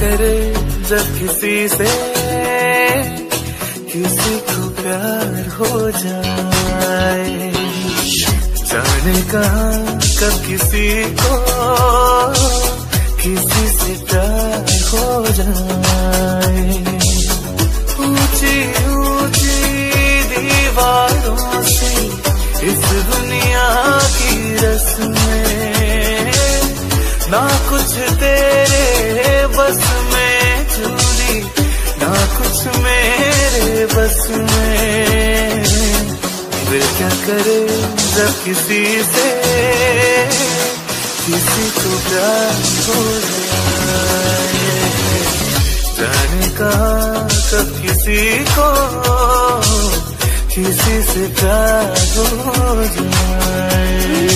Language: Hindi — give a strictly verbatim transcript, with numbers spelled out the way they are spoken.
करे जब किसी से किसी को प्यार हो जाए, जाने कहाँ कब किसी को किसी से प्यार हो जाए। ऊंची ऊंची दीवारों से इस दुनिया की रस्में, ना कुछ तेरे बस में चूरी, ना कुछ मेरे बस में। दिल क्या करे जब किसी से किसी को प्यार हो जाए, जाने कहाँ कब किसी को किसी से प्यार हो जाए।